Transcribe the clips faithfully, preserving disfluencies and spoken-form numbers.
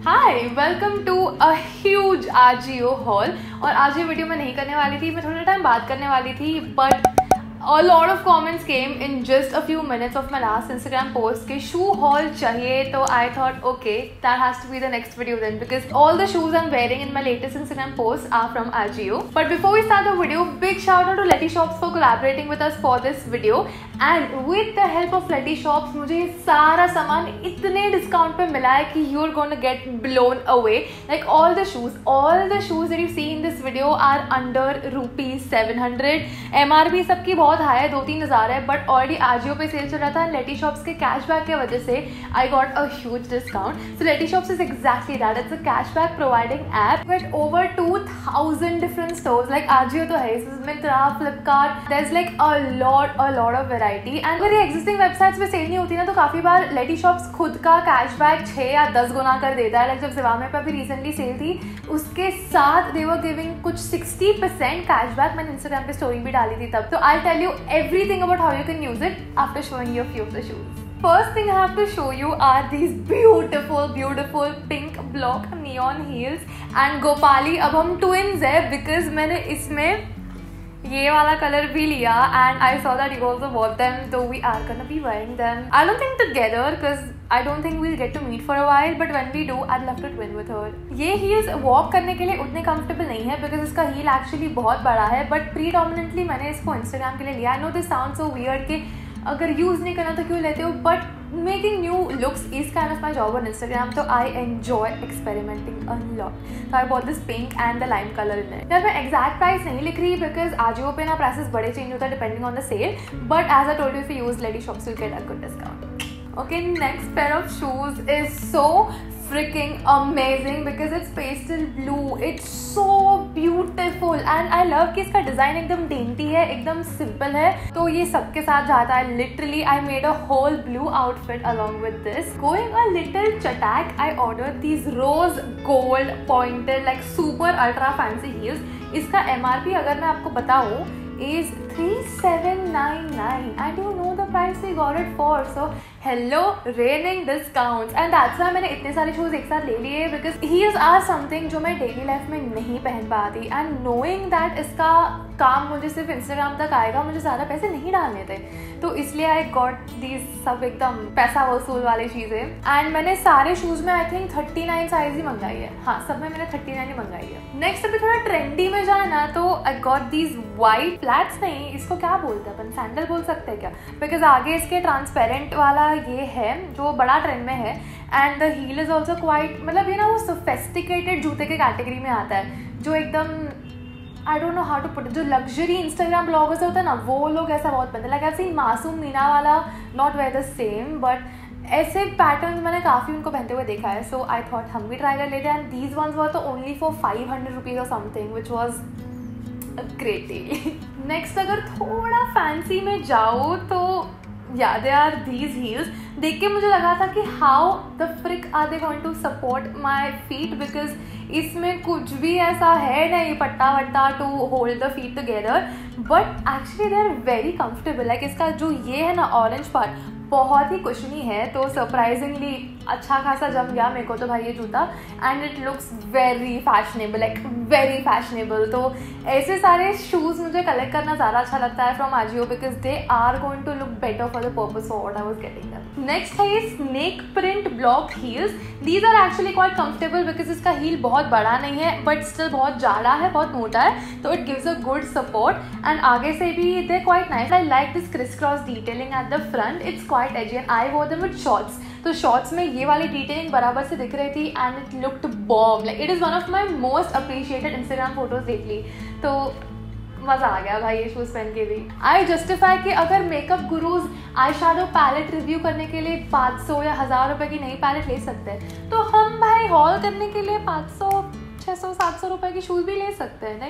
Hi, welcome to a huge Ajio hall. और आज ये वीडियो मैं नहीं करने वाली थी, मैं थोड़ा टाइम बात करने वाली थी, but a lot of comments came in just a few minutes of my last Instagram post कि shoe haul चाहिए, तो I thought okay, that has to be the next video then, because all the shoes I'm wearing in my latest Instagram posts are from Ajio. But before we start the video, big shout out to Letty Shops for collaborating with us for this video, and with the help of Letty Shops मुझे सारा सामान इतने discount पे मिला है कि you're gonna get blown away. Like all the shoes, all the shoes that you see in this video are under rupees seven hundred. M R P सबकी बहुत हाई है, दो तीन हज़ार है, बट ऑलरेडी आजियो पे सेल चल रहा था। लेटी शॉप्स के कैशबैक के वजह से I got a huge discount. So Lety shops is exactly that, it's a cashback providing app with over two thousand different stores. Like Ajio तो है, Myntra, Flipkart, there is like a lot a lot of variety. And अगर ये existing websites पे cell नहीं होती ना, तो काफी बार लेटी शॉप्स खुद का कैशबैक छः या दस गुना कर देता है। लाइक जब ज़िवामे पे अभी रिसेंटली सेल थी, उसके साथ दे वर गिविंग कुछ सिक्सटी परसेंट कैशबैक। मैंने इंस्टाग्राम पे स्टोरी भी डाली थी तब। तो I tell you everything about how you can use it after showing you a few of the shoes. First thing I have to show you are these beautiful beautiful pink block neon heels and Gopali। अब हम twins है because मैंने इसमें ये वाला colour भी लिया and I saw that you also bought them, so we are gonna be wearing them. I don't think together because I don't think we'll get to meet for a while, but when we do, I'd love to twin with her. ये heels walk करने के लिए उतने comfortable नहीं है because इसका heel actually बहुत बड़ा है, but predominantly मैंने इसको Instagram के लिए लिया। I know this sounds so weird कि अगर यूज़ नहीं करना तो क्यों लेते हो, but making new looks is kind of my job on Instagram, तो I enjoy experimenting a lot. So I bought this pink and the lime colour in it. यार मैं एग्जैक्ट प्राइस नहीं लिख रही बिकॉज आजियो पे ना प्राइसेस बड़े change होता है depending on the sale, but as I told you, if you use Lety shops you get a good discount. Okay, next pair of shoes is so freaking amazing because it's pastel blue. It's so beautiful and I love कि इसका design एकदम dainty है, एकदम simple है, तो ये सबके साथ जाता है। Literally I made a whole blue outfit along with this. Going a little chatak, I ordered these rose gold pointed like super ultra fancy heels. इसका M R P अगर मैं आपको बताऊँ is three seven nine nine and you know the price we got it for. So hello raining discounts, and that's why मैंने इतने सारे shoes एक साथ ले लिए because heels are something जो मैं डेली लाइफ में नहीं पहन पाती, and knowing that इसका काम मुझे सिर्फ इंस्टाग्राम तक आएगा, मुझे ज़्यादा पैसे नहीं डालने थे, तो इसलिए आई गॉट दीज सब एकदम पैसा वसूल वाली चीज़ें। एंड मैंने सारे शूज़ में I think thirty nine size ही मंगाई है। हाँ, सब में मैंने थर्टी नाइन ही मंगाई है। नेक्स्ट अभी थोड़ा ट्रेंडी में जाए ना, तो I got these white flats, नहीं इसको क्या बोलते हैं अपन, सैंडल बोल सकते हैं क्या, बिकॉज आगे इसके ट्रांसपेरेंट वाला ये है जो बड़ा ट्रेंड में है, and the heel is also quite, मतलब ये ना वो सोफिस्टिकेटेड जूते के कैटेगरी में आता है, जो एकदम I don't know how to put, जो लग्जरी इंस्टाग्राम ब्लॉगर्स होता है ना, वो लोग ऐसा बहुत पहनते हैं। Like I seen Masoom Minawala, not wear the same, but ऐसे पैटर्न मैंने काफ़ी उनको पहनते हुए देखा है, सो आई थॉट हम भी ट्राई कर लेते हैं। एंड दीज वंस वर तो only for five hundred rupees और something, which was a great deal. Next अगर थोड़ा फैंसी में जाओ तो या दे आर दीज हील्स। देख के मुझे लगा था कि how the frick are they going to support my feet, because इसमें कुछ भी ऐसा है नहीं पट्टा वट्टा to hold the feet together, but actually they are very comfortable. Like इसका जो ये है ना ऑरेंज पार्ट बहुत ही कुशनी है, तो सरप्राइजिंगली अच्छा खासा जम गया मेरे को तो भाई ये जूता, and it looks very fashionable, like very fashionable. तो ऐसे सारे शूज़ मुझे कलेक्ट करना ज़्यादा अच्छा लगता है from AJIO, because they are going to look better for the purpose for what I was getting them. Next है ये snake print block heels. These are actually quite comfortable because इसका हील बहुत बड़ा नहीं है, बट स्टिल बहुत जाड़ा है, बहुत मोटा है, तो it gives a good support. And आगे से भी they quite nice. I like this criss cross detailing at the front, it's quite edgy, and I wore them with shorts, तो शॉर्ट्स में ये वाली डिटेलिंग बराबर से दिख रही थी, and it looked bomb. Like it is one of my most appreciated Instagram photos lately, तो मज़ा आ गया भाई ये शूज़ पहन के भी। आई जस्टिफाई कि अगर makeup gurus eye shadow palette review करने के लिए पाँच सौ या हज़ार रुपये की नई पैलेट ले सकते हैं, तो हम भाई हॉल करने के लिए पाँच सौ छः सौ सात सौ रुपये की शूज़ भी ले सकते हैं, नहीं?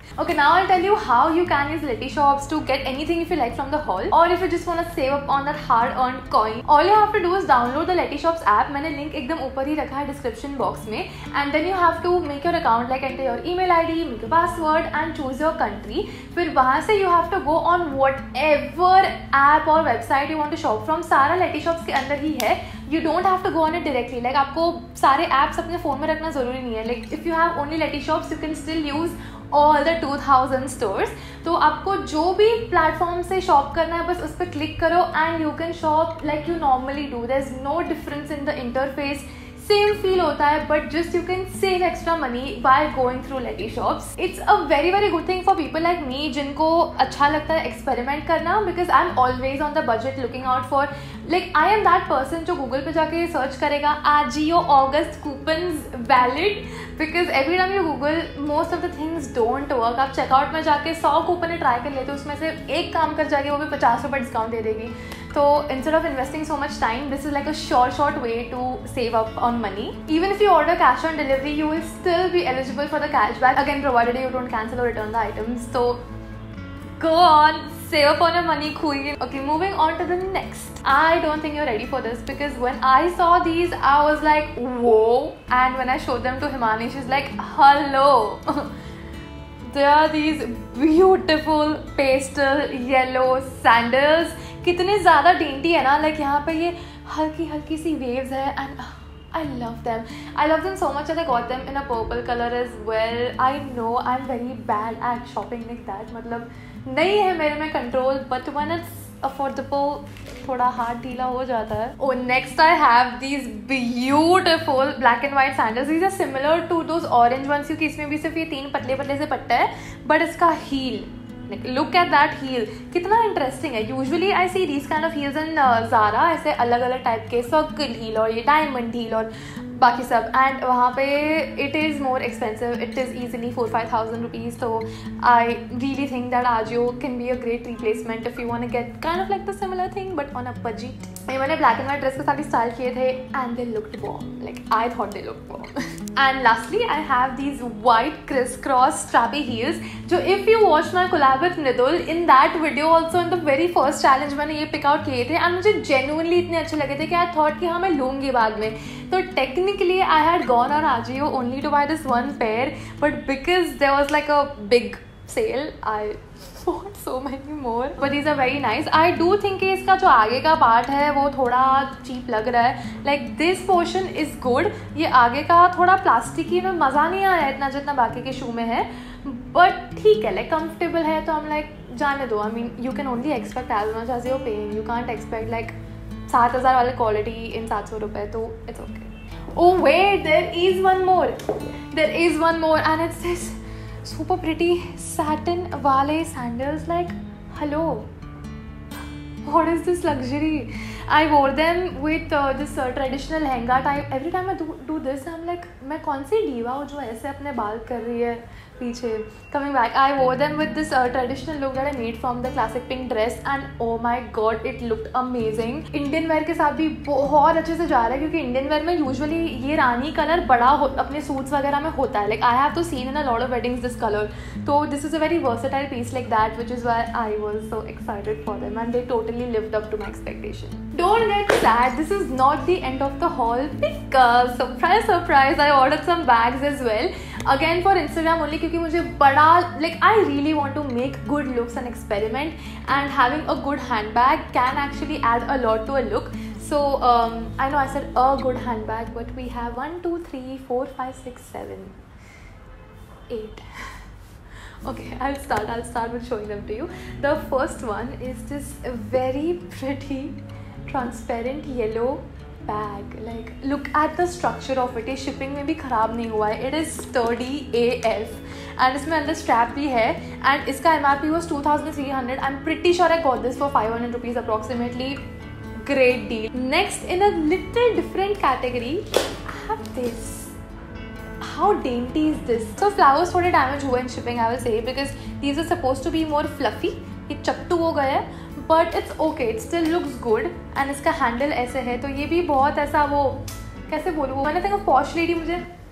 Okay, now I'll tell you how you can use Letyshops to get anything if you like from the haul, or if you just want to save up on that hard-earned coin. All you have to do is download the Letyshops app. मैंने link एकदम ऊपर ही रखा है description box में. And then you have to make your account, like enter your email I D, make your password, and choose your country. फिर वहाँ से you have to go on whatever app or website you want to shop from. सारा Letyshops के अंदर ही है. You don't have to go on it directly. Like आपको सारे apps अपने फ़ोन में रखना ज़रूरी नहीं है. Like if you have only Letyshops, you can still use all the two thousand stores. तो आपको जो भी प्लेटफॉर्म से शॉप करना है बस उस पर क्लिक करो and you can shop like you normally do. There is no difference in the interface. Same feel होता है but just you can save extra money by going through Letyshops. It's a very very good thing for people like me जिनको अच्छा लगता है experiment करना, because I am always on the budget looking out for, like I am that person जो Google पे जाके search करेगा AJIO August coupons valid, because every time you Google most of the things don't work. आप checkout में जाके सौ coupon try कर लेते हो, उसमें से एक काम कर जाके वो भी पचास रुपये डिस्काउंट दे देगी. So instead of investing so much time, this is like a short short way to save up on money. Even if you order cash on delivery, you will still be eligible for the cashback, again provided you don't cancel or return the items. So go on, save up on your money, queen. Okay, moving on to the next. I don't think you're ready for this, because when I saw these I was like whoa, and when I showed them to Himani, she's like hello. There are these beautiful pastel yellow sandals. कितने ज़्यादा dainty है ना, like like, यहाँ पे ये हल्की हल्की सी वेव्स है and I love them. I love them so much that I got them in a purple color as well. I know I'm very bad at shopping like that. मतलब नहीं है मेरे में control, but when it's affordable, थोड़ा हाथ ढीला हो जाता है. Oh, next I have these beautiful black and white sandals. These are similar to those orange ones क्योंकि इसमें भी सिर्फ ये तीन पतले पतले से पट्टे हैं, but इसका heel. Like, look at that heel, कितना इंटरेस्टिंग है. Usually I see these kind of heels in Zara, ऐसे अलग अलग टाइप के सर्कल हील और ये डायमंड हील और बाकी सब, एंड वहाँ पे it is more expensive. It is easily four five thousand rupees. तो I really think that AJIO can be a great replacement if you want to get kind of like the similar thing but on a budget. ये मैंने black and white dress के साथ ही style किए थे and they looked warm, like I thought they looked warm. And lastly, I have these white crisscross strappy heels. जो if you watch my collab with Nidul, in that video also in the very first challenge मैंने ये pick out किए थे and मुझे genuinely इतने अच्छे लगे थे कि I thought कि हाँ मैं लूँगी बाद में. तो technically I had gone on Ajio only to buy this one pair, but because there was like a big sale, I bought so many more. But these are very nice. I do think कि इसका जो आगे का part है वो थोड़ा cheap लग रहा है. Like this portion is good. ये आगे का थोड़ा प्लास्टिकी में मज़ा नहीं आया इतना जितना बाकी के शू में है, but ठीक है, like comfortable है. तो I'm like जाने दो. I mean you can only expect as much as you're paying. You can't expect like सात हज़ार वाले क्वालिटी इन सात सौ रुपये, तो it's okay. Oh wait, there is one more. There is one more and it's this super pretty satin wale sandals. Like hello, what is this luxury? I wore them with uh, this uh, traditional lehenga type. Every time I do do this I'm like मैं कौन सी diva हूँ जो ऐसे अपने बाल कर रही है पीछे. Coming back, I wore them with this uh, traditional look that I made from the classic pink dress and oh my god, it looked amazing. Indian wear के साथ भी बहुत अच्छे से जा रहा है क्योंकि इंडियन वेयर में यूजुअली ये रानी कलर बड़ा हो, अपने सूट्स वगैरह में होता है. Like I have to seen in a lot of weddings this color. So this is a very versatile piece like that, which is why I was so excited for them and they totally lived up to my expectation. Don't get sad, this is not the end of the haul because surprise surprise I ordered some bags as well. Again for Instagram only क्योंकि मुझे बड़ा like I really want to make good looks and experiment, and having a good handbag can actually add a lot to a look. So um, I know I said a good handbag, but we have one, two, three, four, five, six, seven, eight. Okay, I'll start. I'll start with showing them to you. The first one is this very pretty transparent yellow bag. Like look at the structure of it. ये shipping में भी ख़राब नहीं हुआ है. It is sturdy A F and इसमें अंदर strap भी है and इसका M R P was two thousand three hundred. I'm pretty sure I got this for five hundred rupees approximately. Great deal. Next, in a little different category, I have this. How dainty is this? So flowers थोड़े damage हुए in shipping I will say because these are supposed to be more fluffy. ये चट्टू हो गया है but it's okay, it still looks good and इसका handle ऐसे है तो ये भी बहुत ऐसा वो कैसे बोलूँ, मैंने think of posh lady मुझे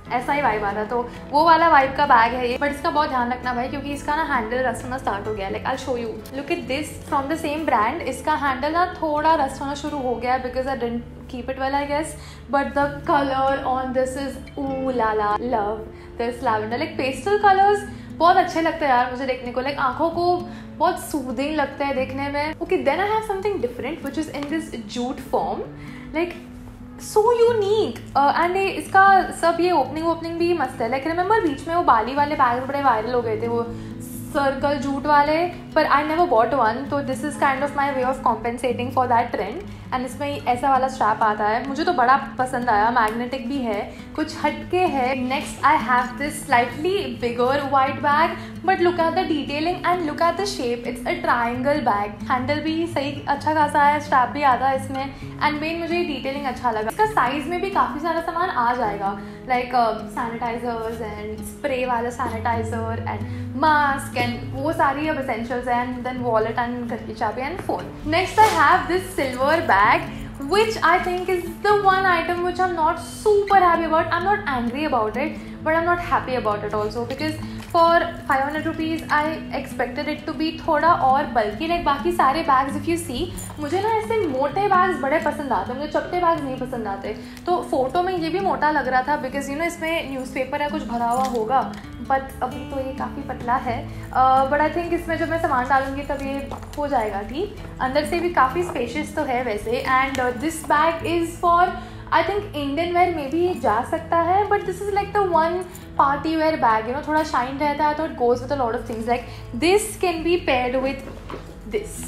ऐसा ही वाइब आ रहा, तो वो वाला वाइब का बैग है ये। बट इसका बहुत ध्यान रखना भाई, क्योंकि इसका ना हैंडल रस्ट होना स्टार्ट हो गया है। Like I show you, look at this from the same brand. इसका हैंडल ना थोड़ा रस्ट होना शुरू हो गया है because I didn't keep it well I guess, but the color on this is ooh la la, love this lavender, like pastel colors बहुत अच्छे लगते हैं यार मुझे देखने को, लाइक आंखों को बहुत सूदिंग लगता है देखने में। Okay then I have something different which is in this jute form, like so unique and इसका सब ये ओपनिंग ओपनिंग भी मस्त है। लाइक रिमेंबर बीच में वो बाली वाले बैग बड़े वायरल हो गए थे, वो सर्कल जूट वाले, पर आई नेवर बॉट वन, तो this is kind of my way of compensating for that trend. And इसमें ऐसा वाला स्ट्रैप आता है, मुझे तो बड़ा पसंद आया, मैग्नेटिक भी है, कुछ हटके है। Next I have this slightly bigger white bag, but look at the detailing and look at the shape, it's a triangle bag. Handle भी सही अच्छा खासा है, स्ट्रैप भी आता है इसमें, एंड मेन मुझे डिटेलिंग अच्छा लगा। इसका साइज में भी काफ़ी सारा सामान आ जाएगा, लाइक सैनिटाइजर्स एंड स्प्रे वाला सैनिटाइजर एंड मास्क एंड वो सारी अब एसेंशियल्स हैं, एंड देन वॉलेट एंड घर की चाबी and phone. Next I have this silver bag, which I think is the one item which I'm not super happy about. I'm not angry about it, but I'm not happy about it also because for five hundred rupees I expected it to be थोड़ा और bulky, like बाकी सारे bags if you see, मुझे ना ऐसे मोटे bags बड़े पसंद आते हैं, मुझे चपटे bags नहीं पसंद आते। तो फोटो में ये भी मोटा लग रहा था बिकॉज यू नो इसमें न्यूज़पेपर या कुछ भरा हुआ होगा, बट अभी तो ये काफ़ी पतला है। बट आई थिंक इसमें जब मैं सामान डालूंगी तब ये हो जाएगा ठीक। अंदर से भी काफ़ी स्पेशियस तो है वैसे, and this bag is for I think Indian wear में भी जा सकता है, but this is like the one party wear bag, you know थोड़ा शाइन रहता है तो it goes with a lot of things. Like this can be paired with this,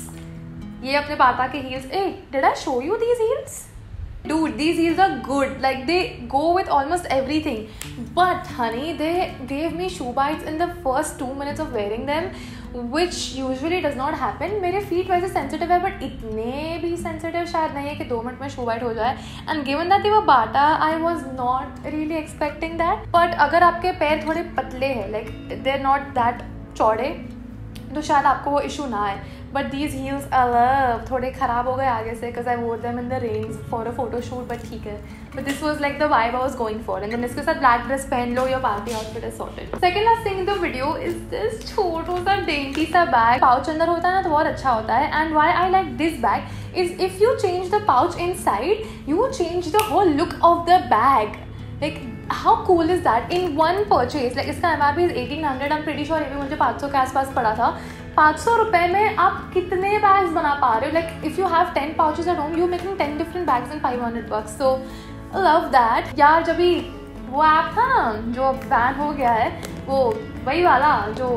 ये अपने पापा के heels. Ah did I show you these heels? Dude, these heels are good, like they go with almost everything, but honey they gave me shoe bites in the first two minutes of wearing them, which usually does not happen. मेरे feet वैसे sensitive है but इतने भी sensitive शायद नहीं है कि दो मिनट में shoe bite हो जाए, and given that they were Bata I was not really expecting that. but अगर आपके पैर थोड़े पतले हैं, like they're not that चौड़े, तो शायद आपको वो इशू ना आए, बट दीज हील्स अलग थोड़े ख़राब हो गए आगे से because I wore them in the rains for a photo shoot, but ठीक है। But this was like the vibe I was going for, and then इसके साथ ब्लैक ड्रेस पहन लो, your party outfit is sorted. Second last thing in the video is this छोटू सा dainty सा bag. Pouch अंदर होता है ना तो बहुत अच्छा होता है, and why I like this bag is if you change the pouch inside you change the whole look of the bag. Like how cool is that in one purchase. Like इसका M R P is eighteen hundred, I am pretty sure ये भी मुझे पाँच सौ के आसपास पड़ा था। पाँच सौ रुपये में आप कितने बैग्स बना पा रहे हो? Like if you have ten pouches at home you making ten different bags in five hundred bucks, so love that यार। जब भी वो ऐप था ना जो बैन हो गया है, वो वही वाला जो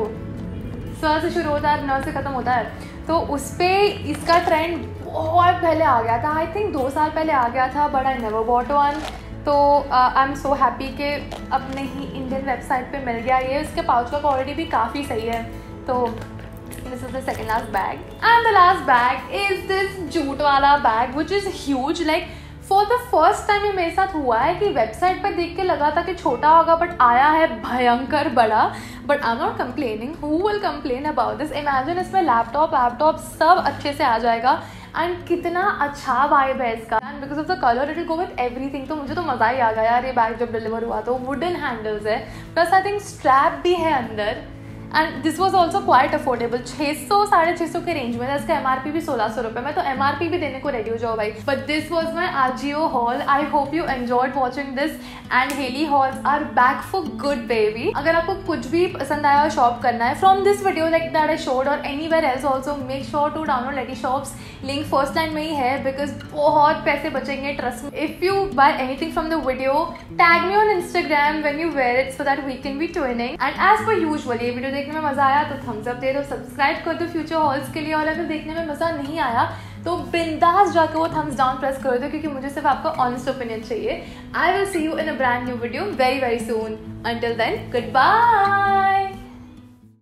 स से शुरू होता है न से ख़त्म होता है, तो उस पर इसका ट्रेंड बहुत पहले आ गया था, आई थिंक दो साल पहले आ गया था, but I never bought one. तो आई एम सो हैप्पी कि अपने ही इंडियन वेबसाइट पे मिल गया ये। इसके पाउच का क्वालिटी भी काफ़ी सही है। तो this is the second last bag, and the last bag is this jute वाला bag which is huge. like for the first time ये मेरे साथ हुआ है कि वेबसाइट पर देख के लगा था कि छोटा होगा बट आया है भयंकर बड़ा। But I am not complaining, who will complain about this. Imagine इसमें लैपटॉप लैपटॉप सब अच्छे से आ जाएगा, एंड कितना अच्छा वाइब है इसका, and because of the colour it will go with everything. तो मुझे तो मज़ा ही आ गया यार ये बैग जब डिलीवर हुआ। तो वुडन हैंडल्स है, प्लस आई थिंक स्ट्रैप भी है अंदर, and this was also quite affordable. छः सौ साढ़े छः सौ के रेंज में था। इसका एम आर पी भी सोलह सौ रुपये में, तो एम आर पी भी देने को रेडी हो जाओ भाई। But this was my AJIO haul. I hope you enjoyed watching this, and Haley hauls are back for good baby. अगर आपको कुछ भी पसंद आया और शॉप करना है from this video like that I showed और anywhere else also, make sure to download LetyShops. Link first line में ही है बिकॉज बहुत पैसे बचेंगे, trust me. If you buy anything from the video tag me on Instagram when you wear it so that we can be twinning. And as per usual ये video देखने में मजा आया तो थम्स अप दे दो, सब्सक्राइब कर दो future halls के लिए, और अगर देखने में मज़ा नहीं आया तो बिंदास जाकर वो थम्स डाउन प्रेस कर दो, क्योंकि मुझे सिर्फ आपका ऑनेस्ट ओपिनियन चाहिए। I will see you in a brand new video very very soon. Until then good bye.